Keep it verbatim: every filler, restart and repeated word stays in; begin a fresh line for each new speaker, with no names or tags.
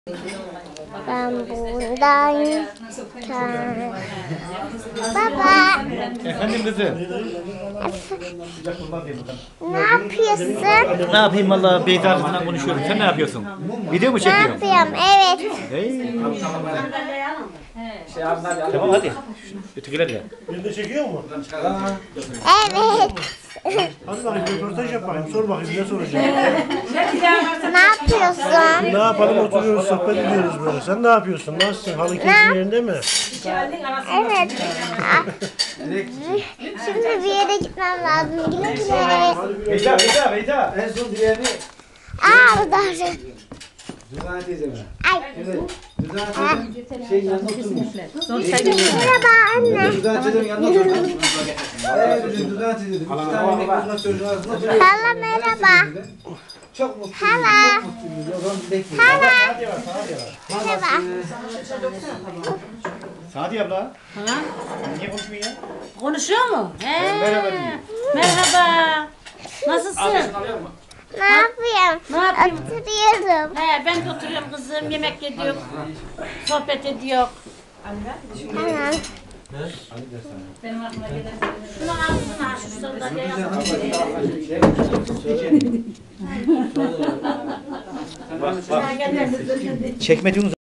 Ben buradayım. Baba.
Efendim kızım.
Ne yapıyorsun?
Ne yapayım valla Beyza kızla konuşuyorum. Sen ne yapıyorsun? Video mu
Ne
çekiyorsun?
yapıyorum? Evet.
Hey. Tamam hadi. Ötekiler de.
Beni de çekiyor mu?
Evet.
Hadi bakayım röportaj yap bakayım. Sor bakayım ne soracaksın?
Ne yapıyorsun?
Ne yapalım oturuyoruz sohbet ediyoruz böyle. Sen ne yapıyorsun? Nasılsın? Halı keyfin yerinde mi?
Evet. Ah. Şimdi bir yere gitmem lazım. Güle güle.
Beyza, Beyza, Beyza.
En son diğerini
Aa bu da.
Düzane teyzeme.
Ay.
Evet. Düzane teyzem şeyin yanında oturmuş.
Merhaba anne.
Düzane teyzemin yanında oturmuş. Evet dedim Düzane teyze dedim. İki tane yemek kızına çocuğun arasında oturuyor.
Hala merhaba.
Çok mutluyum.
Hala.
Çok mutluyum. O zaman bekliyorum.
Hala. Merhaba.
Sadi abla.
Ha?
Niye konuşmuyorsun ya?
Konuşuyor mu? He.
Merhaba diyor.
Merhaba. Nasılsın?
Ne yapıyorum?
Ne yapayım?
Oturuyorum.
He, ben de oturuyorum kızım. Yemek ediyor. Sohbet ediyor.
Tamam.
Şunu ağzına aç, şu sandalyeye yap.
Bak bak.
Gel, gel.
Çekmediğiniz